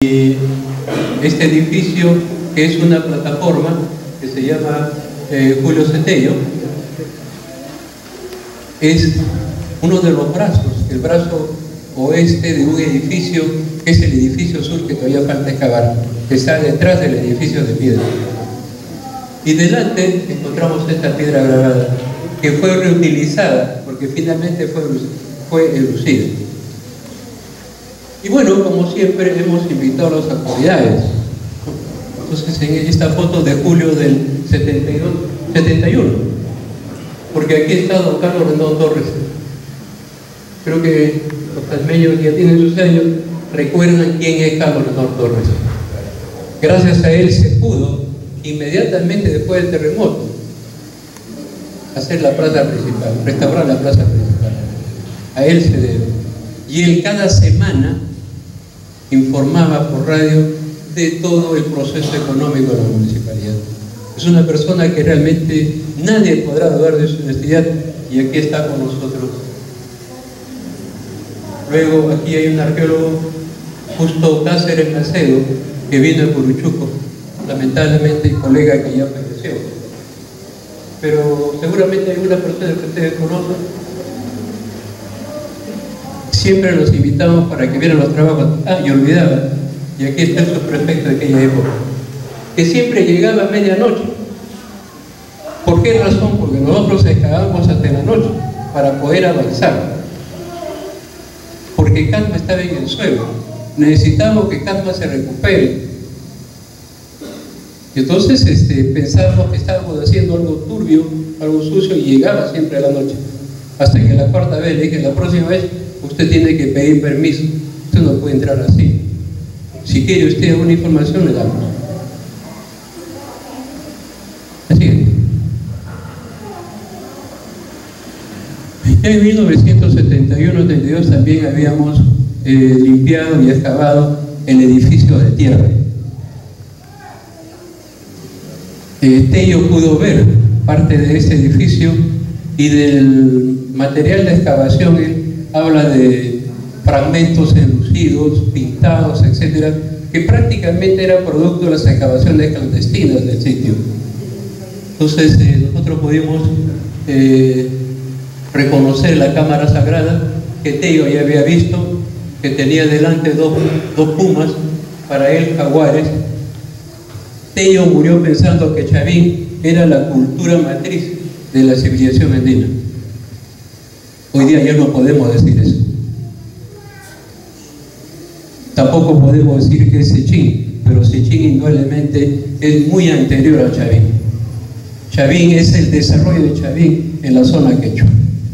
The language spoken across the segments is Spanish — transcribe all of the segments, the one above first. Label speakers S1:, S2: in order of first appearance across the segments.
S1: Este edificio, que es una plataforma que se llama Julio Cetello, es uno de los brazos, el brazo oeste de un edificio que es el edificio sur, que todavía falta excavar, que está detrás del edificio de piedra. Y delante encontramos esta piedra grabada, que fue reutilizada porque finalmente fue elucida. Y bueno, como siempre, hemos invitado a las autoridades. Entonces, en esta foto de julio del 71, porque aquí está don Carlos Rendón Torres. Creo que los tasmeños que ya tienen sus años recuerdan quién es Carlos Rendón Torres. Gracias a él se pudo, inmediatamente después del terremoto, hacer la plaza principal, restaurar la plaza principal. A él se debe. Y él cada semana informaba por radio de todo el proceso económico de la municipalidad. Es una persona que realmente nadie podrá dudar de su honestidad, y aquí está con nosotros. Luego aquí hay un arqueólogo, Justo Cáceres Macedo, que vino de Puruchuco, lamentablemente, y colega que ya falleció. Pero seguramente hay una persona que ustedes conocen. Siempre los invitamos para que vieran los trabajos. Y olvidaba, y aquí está el subprefecto de aquella época, que siempre llegaba a medianoche. ¿Por qué razón? Porque nosotros excavábamos hasta la noche para poder avanzar, porque Casma estaba en el suelo. Necesitamos que Casma se recupere. Entonces pensábamos que estábamos haciendo algo turbio, algo sucio, y llegaba siempre a la noche. Hasta que la cuarta vez le dije: la próxima vez usted tiene que pedir permiso, usted no puede entrar así. Si quiere usted alguna información, le damos. Así es. En 1971-72 también habíamos limpiado y excavado el edificio de tierra. Tello pudo ver parte de ese edificio, y del material de excavación él habla de fragmentos enlucidos, pintados, etcétera, que prácticamente era producto de las excavaciones clandestinas del sitio. Entonces nosotros pudimos reconocer la cámara sagrada que Tello ya había visto, que tenía delante dos pumas, para él jaguares. Tello murió pensando que Chavín era la cultura matriz de la civilización andina. Hoy día ya no podemos decir eso. Tampoco podemos decir que es Sechín, pero Sechín indudablemente es muy anterior a Chavín. Chavín es el desarrollo de Chavín en la zona quechua.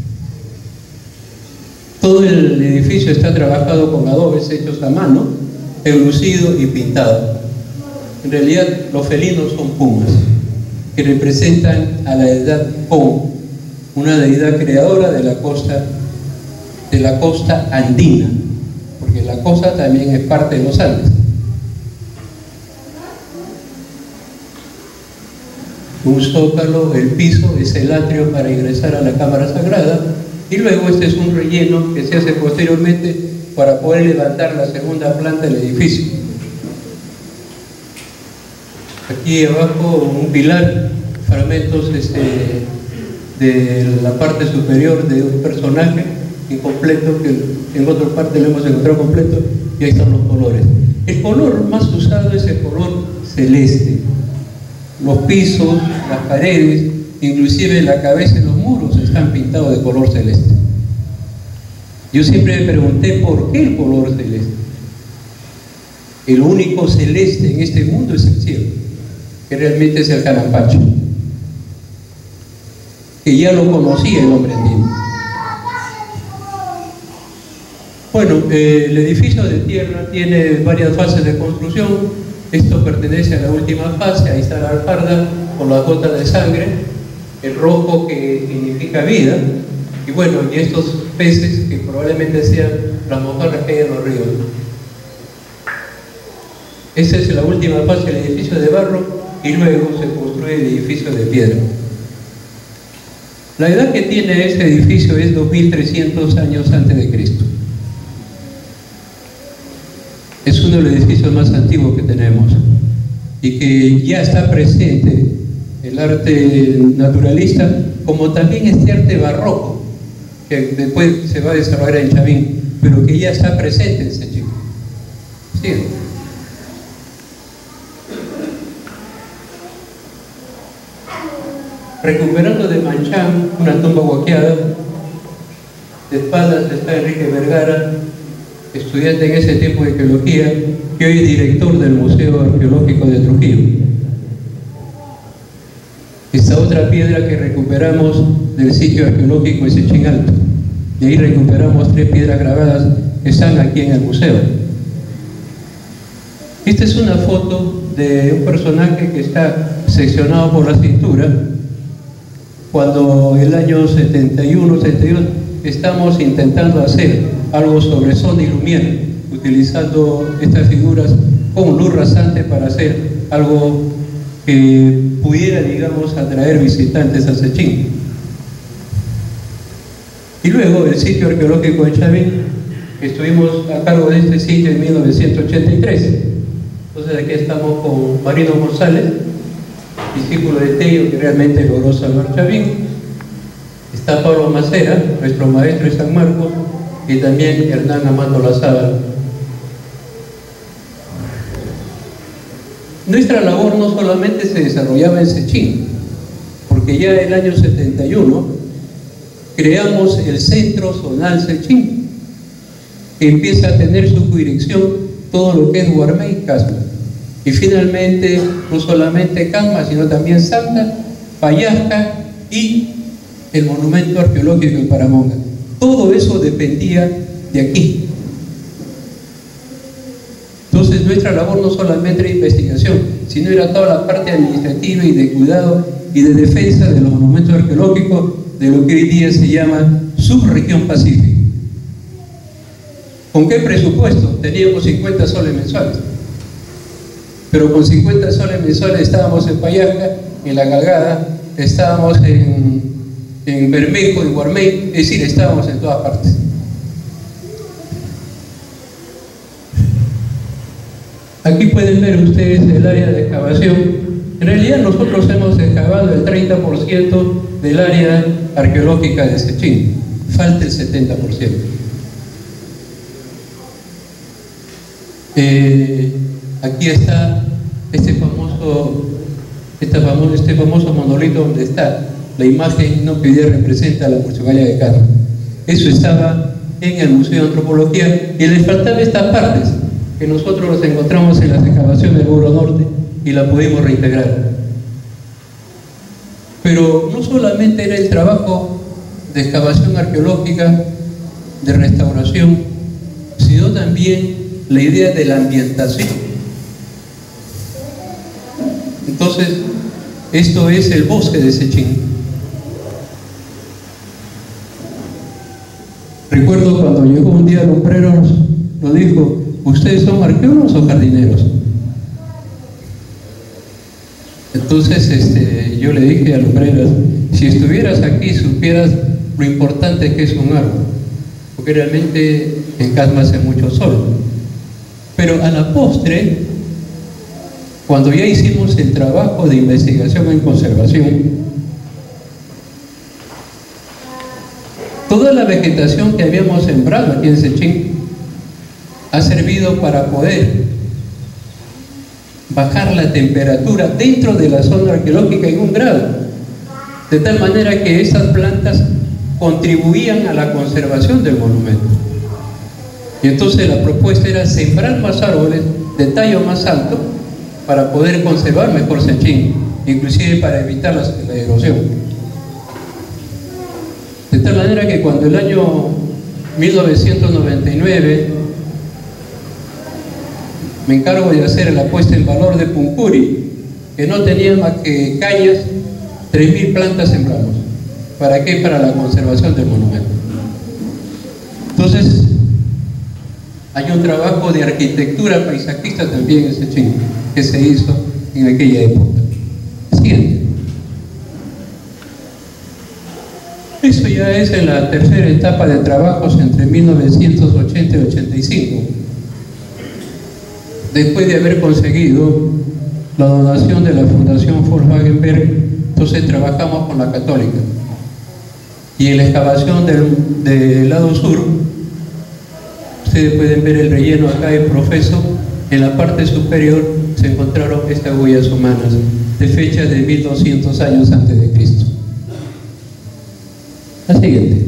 S1: Todo el edificio está trabajado con adobes hechos a mano, enlucido y pintado. En realidad los felinos son pumas, que representan a la deidad Con, una deidad creadora de la costa andina, porque la costa también es parte de los Andes. Un zócalo, el piso es el atrio para ingresar a la cámara sagrada, y luego este es un relleno que se hace posteriormente para poder levantar la segunda planta del edificio. Aquí abajo un pilar, fragmentos de la parte superior de un personaje incompleto, que en otra parte lo hemos encontrado completo, y ahí están los colores. El color más usado es el color celeste. Los pisos, las paredes, inclusive la cabeza y los muros están pintados de color celeste. Yo siempre me pregunté por qué el color celeste. El único celeste en este mundo es el cielo, que realmente es el Canampacho, que ya lo conocía el hombre andino. Bueno, el edificio de tierra tiene varias fases de construcción. Esto pertenece a la última fase. Ahí está la alfarda con las gotas de sangre, el rojo que significa vida, y bueno, y estos peces que probablemente sean las mojarras que hay en los ríos. Esta es la última fase del edificio de barro, y luego se construye el edificio de piedra. La edad que tiene este edificio es 2300 años antes de Cristo. Es uno de los edificios más antiguos que tenemos y que ya está presente el arte naturalista, como también este arte barroco, que después se va a desarrollar en Chavín, pero que ya está presente en Sechín. ¿Sí? Recuperando de Manchán una tumba huaqueada, de espaldas está Enrique Vergara, estudiante en ese tiempo de arqueología, que hoy es director del Museo Arqueológico de Trujillo. Esta otra piedra que recuperamos del sitio arqueológico de Sechín Alto. De ahí recuperamos 3 piedras grabadas que están aquí en el museo. Esta es una foto de un personaje que está seccionado por la cintura. Cuando el año 71, 72, estamos intentando hacer algo sobre Sony Lumière, utilizando estas figuras con luz rasante para hacer algo que pudiera, digamos, atraer visitantes a Sechín. Y luego el sitio arqueológico de Chavín, estuvimos a cargo de este sitio en 1983. Entonces aquí estamos con Marino González, discípulo de Tello, que realmente logró salvar Chavín. Está Pablo Macera, nuestro maestro de San Marcos, y también Hernán Amando Lazábal. Nuestra labor no solamente se desarrollaba en Sechín, porque ya en el año 71 creamos el Centro Zonal Sechín, que empieza a tener su jurisdicción todo lo que es Guarmey y Casma. Y finalmente, no solamente Casma, sino también Santa, Payasca y el monumento arqueológico de Paramonga. Todo eso dependía de aquí. Entonces nuestra labor no solamente era investigación, sino era toda la parte administrativa y de cuidado y de defensa de los monumentos arqueológicos de lo que hoy día se llama Subregión Pacífico. ¿Con qué presupuesto? Teníamos 50 soles mensuales. Pero con 50 soles mensuales estábamos en Payasca, en La Galgada, estábamos en Bermejo, en Guarmey, es decir, estábamos en todas partes. Aquí pueden ver ustedes el área de excavación. En realidad nosotros hemos excavado el 30% del área arqueológica de Sechín. Falta el 70%. Aquí está este famoso monolito donde está la imagen, ¿no?, que hoy día representa a la Portugalia de Carmen. Eso estaba en el Museo de Antropología y les faltaban estas partes que nosotros los encontramos en las excavaciones del Muro Norte y la pudimos reintegrar. Pero no solamente era el trabajo de excavación arqueológica, de restauración, sino también la idea de la ambientación. Entonces, esto es el bosque de Sechín. Recuerdo cuando llegó un día Lumbreros, nos dijo: ¿ustedes son arqueólogos o jardineros? Entonces yo le dije a Lumbreras: si estuvieras aquí supieras lo importante que es un árbol, porque realmente en Casma hace mucho sol. Pero a la postre, cuando ya hicimos el trabajo de investigación en conservación, toda la vegetación que habíamos sembrado aquí en Sechín ha servido para poder bajar la temperatura dentro de la zona arqueológica en 1 grado, de tal manera que esas plantas contribuían a la conservación del monumento. Y entonces la propuesta era sembrar más árboles de tallo más alto para poder conservar mejor Sechín, inclusive para evitar la erosión. De tal manera que cuando el año 1999 me encargo de hacer la puesta en valor de Puncuri, que no tenía más que cañas, 3.000 plantas sembramos. ¿Para qué? Para la conservación del monumento. Entonces, hay un trabajo de arquitectura paisajista también en Sechín, que se hizo en aquella época. Siguiente. Eso ya es en la tercera etapa de trabajos entre 1980 y 85. después de haber conseguido la donación de la Fundación Volkswagenberg, entonces trabajamos con la Católica. Y en la excavación del lado sur, ustedes pueden ver el relleno acá en profeso, en la parte superior se encontraron estas huellas humanas de fecha de 1200 años antes de Cristo. La siguiente.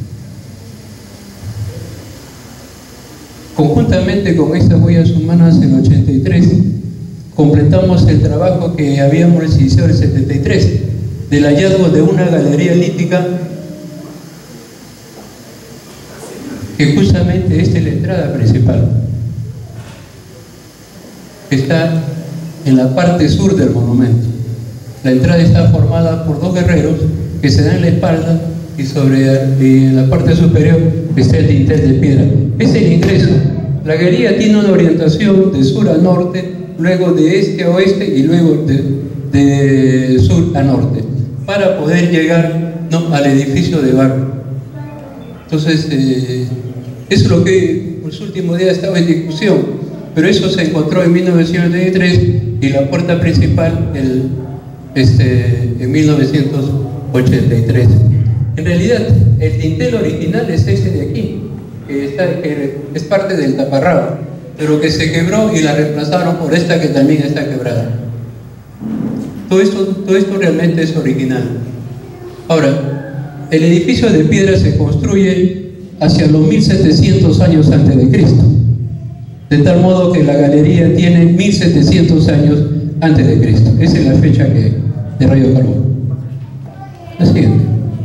S1: Conjuntamente con estas huellas humanas en el 83, completamos el trabajo que habíamos iniciado en el 73, del hallazgo de una galería lítica, que justamente esta es la entrada principal, que está en la parte sur del monumento. La entrada está formada por dos guerreros que se dan en la espalda y en la parte superior está el dintel de piedra. Es el ingreso. La galería tiene una orientación de sur a norte, luego de este a oeste y luego de sur a norte, para poder llegar al edificio de barro. Entonces, eso es lo que en los últimos días estaba en discusión, pero eso se encontró en 1993 y la puerta principal en 1983. En realidad, el dintel original es este de aquí, que es parte del taparrabo, pero que se quebró y la reemplazaron por esta que también está quebrada. Todo esto realmente es original. Ahora, el edificio de piedra se construye hacia los 1700 años antes de Cristo, de tal modo que la galería tiene 1700 años antes de Cristo. Esa es la fecha de Radio Carbón. La siguiente.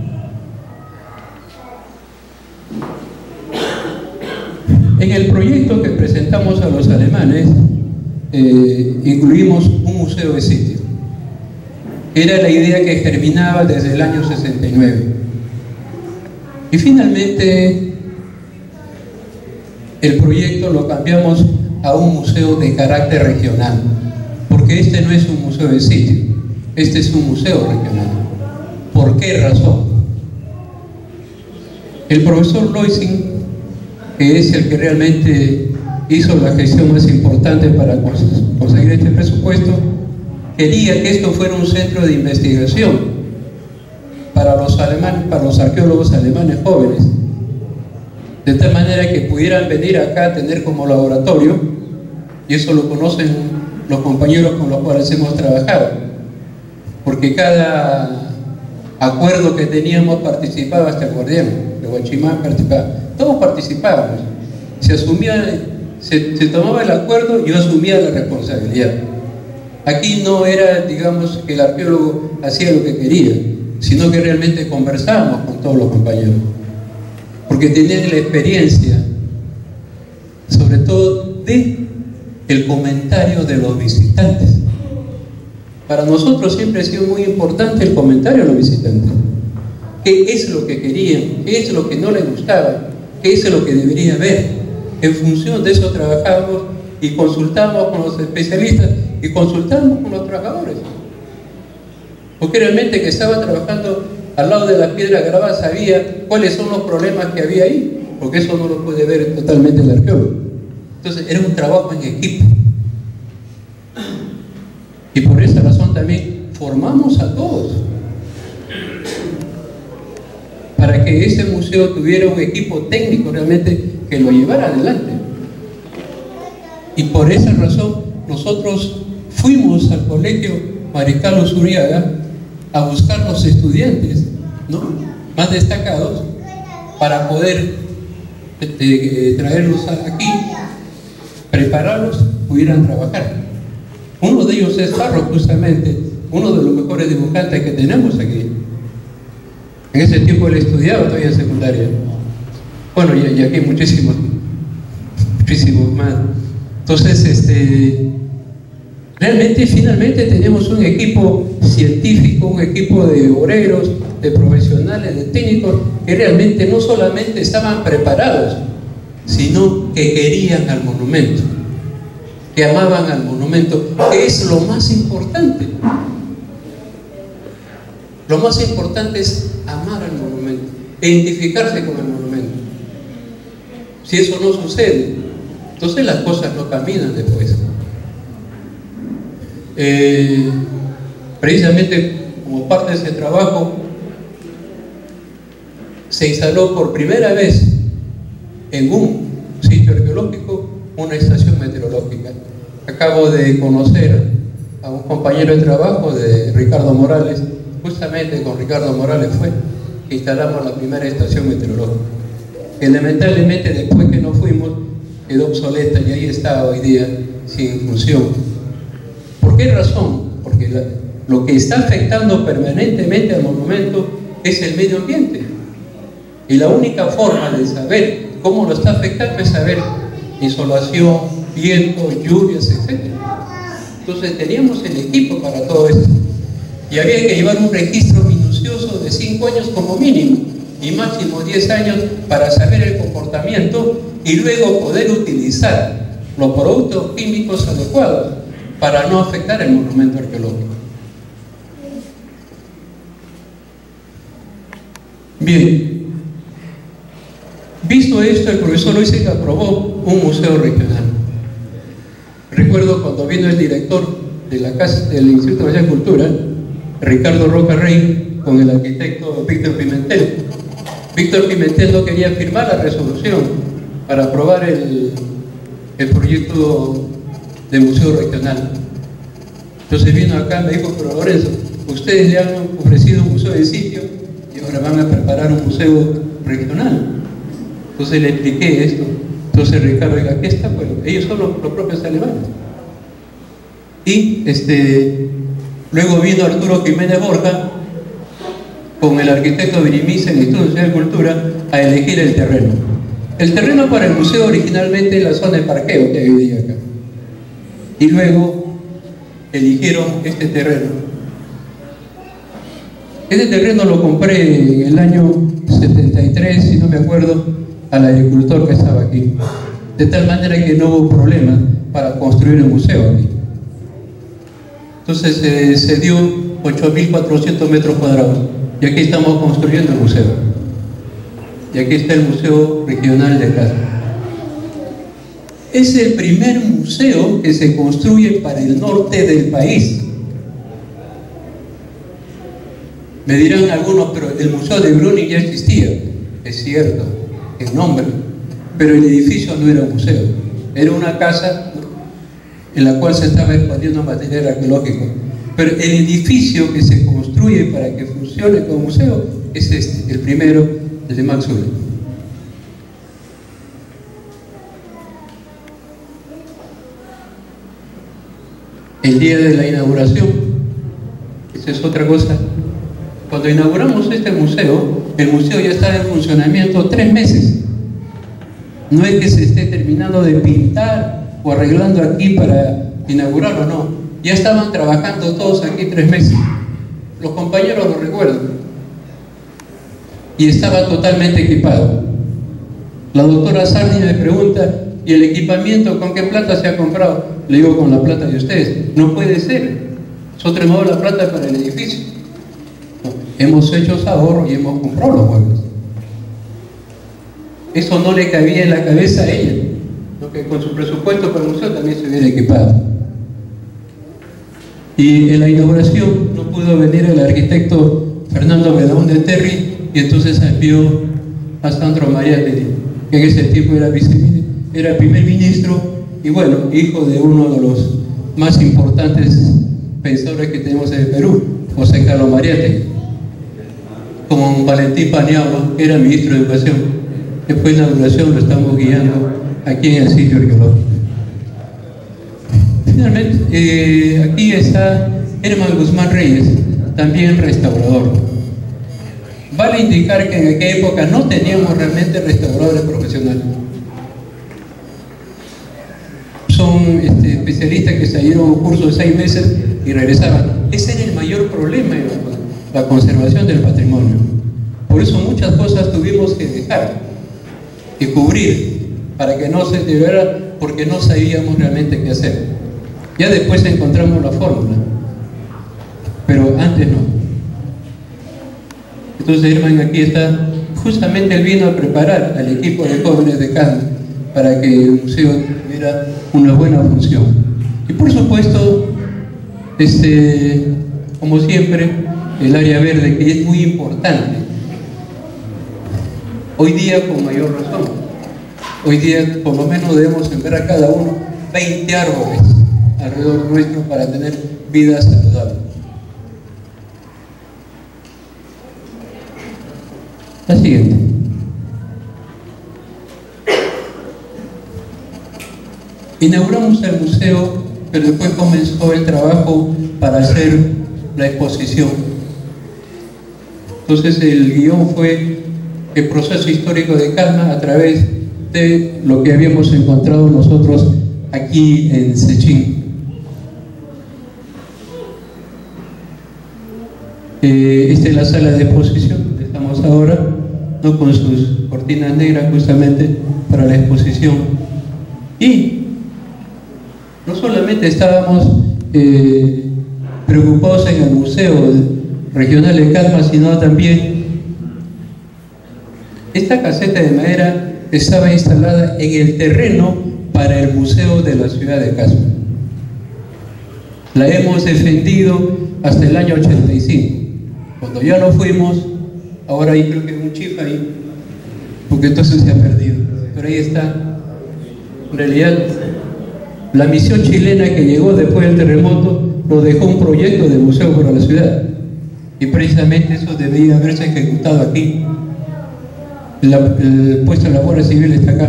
S1: En el proyecto que presentamos a los alemanes, incluimos un museo de sitio. Era la idea que germinaba desde el año 69. Y finalmente, el proyecto lo cambiamos a un museo de carácter regional, porque este no es un museo de sitio, este es un museo regional. ¿Por qué razón? El profesor Loising, que es el que realmente hizo la gestión más importante para conseguir este presupuesto, quería que esto fuera un centro de investigación para los alemanes, para los arqueólogos alemanes jóvenes, de tal manera que pudieran venir acá a tener como laboratorio, y eso lo conocen los compañeros con los cuales hemos trabajado, porque cada acuerdo que teníamos participaba hasta el guardián, de Huachimán participaba, todos participábamos, se tomaba el acuerdo y yo asumía la responsabilidad. Aquí no era, digamos, que el arqueólogo hacía lo que quería, sino que realmente conversábamos con todos los compañeros, porque tenían la experiencia, sobre todo de el comentario de los visitantes. Para nosotros siempre ha sido muy importante el comentario de los visitantes. ¿Qué es lo que querían? ¿Qué es lo que no les gustaba? ¿Qué es lo que debería haber? En función de eso trabajamos y consultamos con los especialistas y consultamos con los trabajadores. Porque realmente que estaba trabajando al lado de la piedra grabada sabía cuáles son los problemas que había ahí, porque eso no lo puede ver totalmente el arqueólogo. Entonces era un trabajo en equipo. Y por esa razón también formamos a todos para que este museo tuviera un equipo técnico realmente que lo llevara adelante. Y por esa razón nosotros fuimos al colegio Mariscal Usuriaga a buscar los estudiantes, ¿no?, más destacados para poder traerlos aquí, prepararlos, pudieran trabajar. Uno de ellos es Jarro, justamente, uno de los mejores dibujantes que tenemos aquí. En ese tiempo él estudiaba todavía en secundaria. Bueno, y aquí hay muchísimos más. Entonces, realmente, finalmente tenemos un equipo científico, un equipo de obreros, de profesionales, de técnicos, que realmente no solamente estaban preparados, sino que querían al monumento, que amaban al monumento, que es lo más importante. Lo más importante es amar al monumento, e identificarse con el monumento. Si eso no sucede, Entonces las cosas no caminan después. Precisamente como parte de ese trabajo se instaló por primera vez en un sitio arqueológico una estación meteorológica. Acabo de conocer a un compañero de trabajo de Ricardo Morales, justamente con Ricardo Morales fue que instalamos la primera estación meteorológica, que lamentablemente después que nos fuimos quedó obsoleta y ahí está hoy día sin función. ¿Por qué razón? Porque lo que está afectando permanentemente al monumento es el medio ambiente, y la única forma de saber cómo lo está afectando es saber insolación, viento, lluvias, etc. Entonces teníamos el equipo para todo esto y había que llevar un registro minucioso de 5 años como mínimo y máximo 10 años para saber el comportamiento y luego poder utilizar los productos químicos adecuados para no afectar el monumento arqueológico. Bien, visto esto, el profesor Luis aprobó un museo regional. Recuerdo cuando vino el director de la casa del Instituto de Cultura, Ricardo Roca Rey, con el arquitecto Víctor Pimentel. Víctor Pimentel no quería firmar la resolución para aprobar el proyecto de museo regional. Entonces vino acá y me dijo: pero Lorenzo, ustedes le han ofrecido un museo de sitio y ahora van a preparar un museo regional. Entonces le expliqué esto. Entonces Ricardo, diga, ¿qué está? Bueno, ellos son los propios alemanes. Y luego vino Arturo Jiménez Borja con el arquitecto Vinimiza en el Instituto Nacional de Cultura a elegir el terreno. El terreno para el museo originalmente es la zona de parqueo que hay hoy día acá. Y luego eligieron este terreno. Este terreno lo compré en el año 73, si no me acuerdo, al agricultor que estaba aquí, de tal manera que no hubo problema para construir el museo aquí. Entonces se dio 8.400 metros cuadrados y aquí estamos construyendo el museo, y aquí está el Museo Regional de Casa. Es el primer museo que se construye para el norte del país. Me dirán algunos, pero el Museo de Bruni ya existía. Es cierto, el nombre, pero el edificio no era un museo, era una casa en la cual se estaba expandiendo material arqueológico. Pero el edificio que se construye para que funcione como museo es este, el primero, el de Max Uhle. El día de la inauguración, esa es otra cosa. Cuando inauguramos este museo, el museo ya estaba en funcionamiento 3 meses. No es que se esté terminando de pintar o arreglando aquí para inaugurarlo, no. Ya estaban trabajando todos aquí 3 meses. Los compañeros lo recuerdan. Y estaba totalmente equipado. La doctora Sardi me pregunta: ¿y el equipamiento con qué plata se ha comprado? Le digo: con la plata de ustedes. No puede ser. Nosotros hemos dado la plata para el edificio. Hemos hecho ahorro y hemos comprado los muebles. Eso no le cabía en la cabeza a ella, ¿no? Que con su presupuesto para el museo también se hubiera equipado. Y en la inauguración no pudo venir el arquitecto Fernando Medón de Terry, y entonces envió a Sandro Mariátegui, que en ese tiempo era primer ministro y bueno, hijo de uno de los más importantes pensadores que tenemos en el Perú, José Carlos Mariátegui, con Valentín Paniagua, que era ministro de Educación. Después de la inauguración lo estamos guiando aquí en el sitio arqueológico. Finalmente, aquí está Herman Guzmán Reyes, también restaurador. Vale indicar que en aquella época no teníamos realmente restauradores profesionales. Son especialistas que salieron a un curso de 6 meses y regresaban. Ese era el mayor problema en la conservación del patrimonio. Por eso muchas cosas tuvimos que dejar y cubrir para que no se deteriorara, porque no sabíamos realmente qué hacer. Ya después encontramos la fórmula, pero antes no. Entonces Herman aquí está, justamente él vino a preparar al equipo de jóvenes de Cannes para que el museo tuviera una buena función. Y por supuesto, como siempre, el área verde, que es muy importante. Hoy día con mayor razón. Hoy día por lo menos debemos sembrar a cada uno 20 árboles alrededor nuestro para tener vida saludable. La siguiente. Inauguramos el museo, pero después comenzó el trabajo para hacer la exposición. Entonces el guión fue el proceso histórico de Calma a través de lo que habíamos encontrado nosotros aquí en Sechín. Esta es la sala de exposición donde estamos ahora, ¿no? Con sus cortinas negras justamente para la exposición. Y no solamente estábamos preocupados en el Museo Regional de Calma, sino también esta caseta de madera estaba instalada en el terreno para el Museo de la Ciudad de Casma. La hemos defendido hasta el año 85. Cuando ya no fuimos, ahora hay creo que un chip ahí, porque entonces se ha perdido. Pero ahí está. En realidad, la misión chilena que llegó después del terremoto nos dejó un proyecto de museo para la ciudad. Y precisamente eso debería haberse ejecutado aquí. El puesto de la Guardia Civil está acá.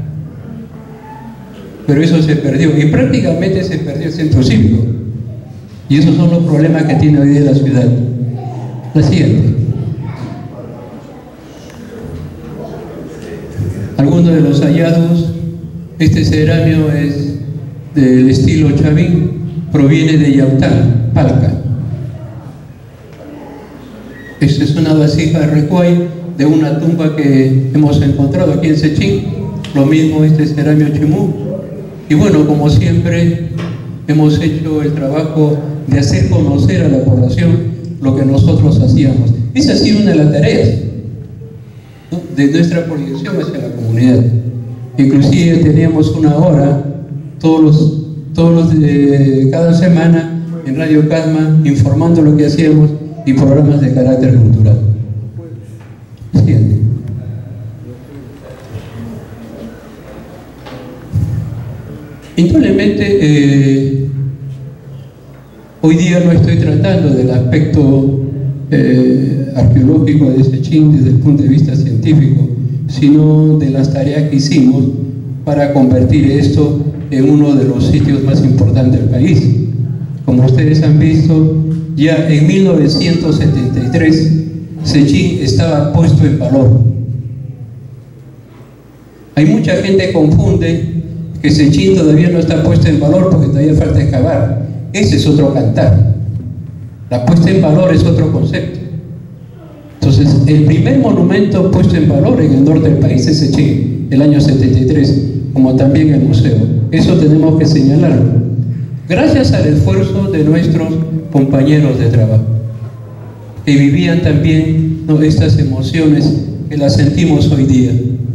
S1: Pero eso se perdió. Y prácticamente se perdió el centro cívico. Y esos son los problemas que tiene hoy día la ciudad. La siguiente. Algunos de los hallazgos. Este ceramio es del estilo Chavín, proviene de Yaután, Palca. Esta es una vasija de recuay de una tumba que hemos encontrado aquí en Sechín. Lo mismo este ceramio Chimú. Y bueno, como siempre, hemos hecho el trabajo de hacer conocer a la población lo que nosotros hacíamos. Esa ha sido una de las tareas, ¿no?, de nuestra proyección hacia la comunidad. Inclusive teníamos una hora cada semana en Radio Calma informando lo que hacíamos y programas de carácter cultural. Siguiente. Indudablemente, hoy día no estoy tratando del aspecto arqueológico de Sechín desde el punto de vista científico, sino de las tareas que hicimos para convertir esto en uno de los sitios más importantes del país. Como ustedes han visto, ya en 1973 Sechín estaba puesto en valor. Hay mucha gente que confunde que Sechín todavía no está puesto en valor porque todavía falta excavar. Ese es otro cantar. La puesta en valor es otro concepto. Entonces, el primer monumento puesto en valor en el norte del país es Sechín, el año 73, como también el museo. Eso tenemos que señalarlo. Gracias al esfuerzo de nuestros compañeros de trabajo, que vivían también, ¿no?, estas emociones que las sentimos hoy día.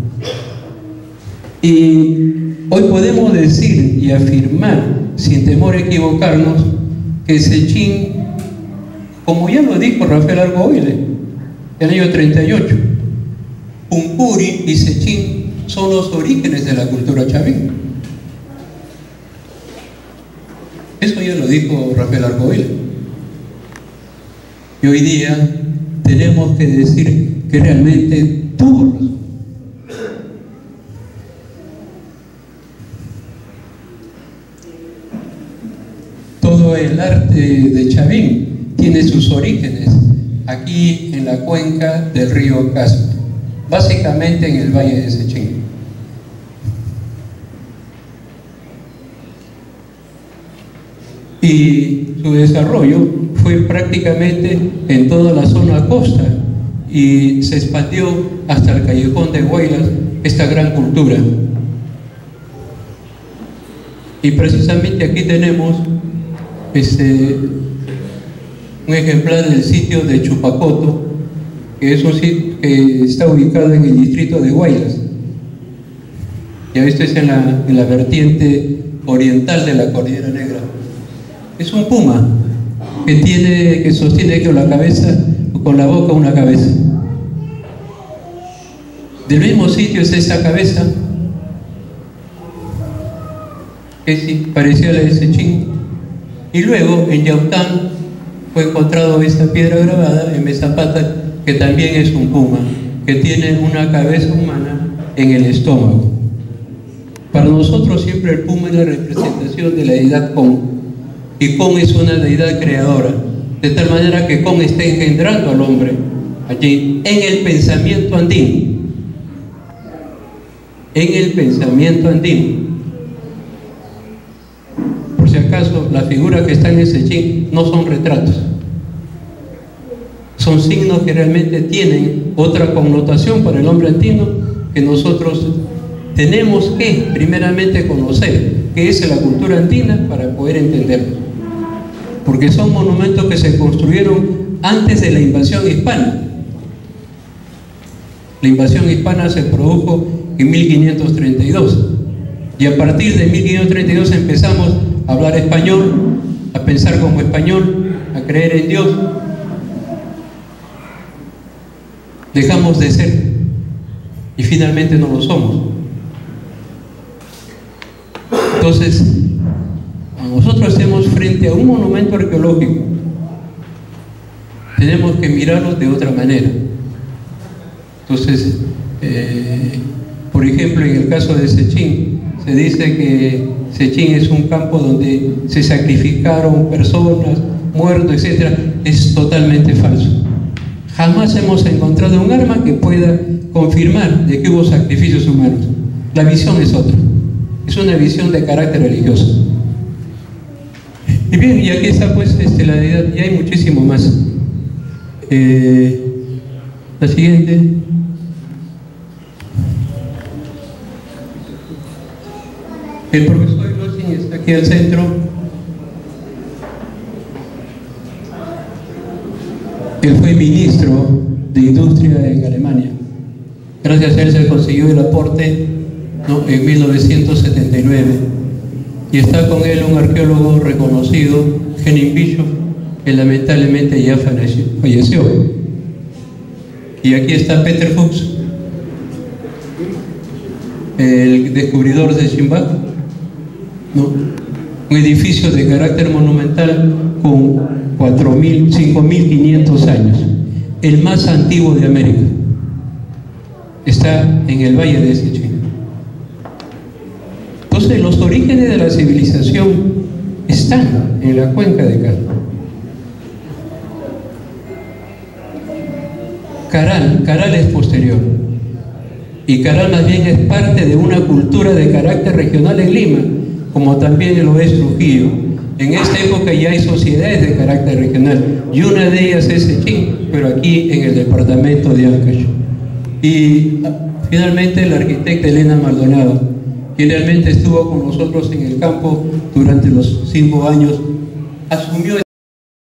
S1: Y hoy podemos decir y afirmar, sin temor a equivocarnos, que Sechín, como ya lo dijo Rafael Argoile, en el año 38, Puncuri y Sechín son los orígenes de la cultura chavín. Eso ya lo dijo Rafael Argoile. Y hoy día tenemos que decir que realmente tuvo razón. Todo el arte de Chavín tiene sus orígenes aquí en la cuenca del río Casma, básicamente en el valle de Sechín. Y su desarrollo fue prácticamente en toda la zona costa y se expandió hasta el callejón de Guaylas esta gran cultura. Y precisamente aquí tenemos un ejemplar del sitio de Chupacoto, que es un sitio que está ubicado en el distrito de Guaylas. Ya esto es en la vertiente oriental de la Cordillera Negra. Es un puma que sostiene con la cabeza o con la boca una cabeza. Del mismo sitio es esa cabeza, que sí, parecía la de Sechín. Y luego en Yaután fue encontrado esta piedra grabada en Mesapata, que también es un puma, que tiene una cabeza humana en el estómago. Para nosotros siempre el puma es la representación de la deidad Con, y Con es una deidad creadora, de tal manera que Con está engendrando al hombre allí, en el pensamiento andino. En el pensamiento andino. Por si acaso, las figuras que están en Sechín no son retratos, son signos que realmente tienen otra connotación para el hombre andino, que nosotros tenemos que primeramente conocer qué es la cultura andina para poder entenderlo, porque son monumentos que se construyeron antes de la invasión hispana. La invasión hispana se produjo en 1532, y a partir de 1532 empezamos a hablar español, a pensar como español, a creer en Dios. Dejamos de ser y finalmente no lo somos. Entonces, nosotros estemos frente a un monumento arqueológico, tenemos que mirarlo de otra manera. Entonces, por ejemplo, en el caso de Sechín, se dice que Sechín es un campo donde se sacrificaron personas, muertos, etc. Es totalmente falso. Jamás hemos encontrado un arma que pueda confirmar de que hubo sacrificios humanos. La visión es otra. Es una visión de carácter religioso. Y bien, y aquí está pues la deidad, y hay muchísimo más. La siguiente. El profesor Losing está aquí al centro. Él fue ministro de Industria en Alemania. Gracias a él se consiguió el aporte, ¿no?, en 1979. Y está con él un arqueólogo reconocido, Henning Bischoff, que lamentablemente ya falleció. Y aquí está Peter Fuchs, el descubridor de Shimbak, ¿no? Un edificio de carácter monumental con 5.500 años, el más antiguo de América. Está en el Valle de Sechín. Entonces, los orígenes de la civilización están en la cuenca de Caral. Caral es posterior, y Caral más bien es parte de una cultura de carácter regional en Lima, como también lo es Trujillo. En esta época ya hay sociedades de carácter regional, y una de ellas es Sechín, pero aquí en el departamento de Ancash. Y finalmente la arquitecta Elena Maldonado, que realmente estuvo con nosotros en el campo durante los 5 años, asumió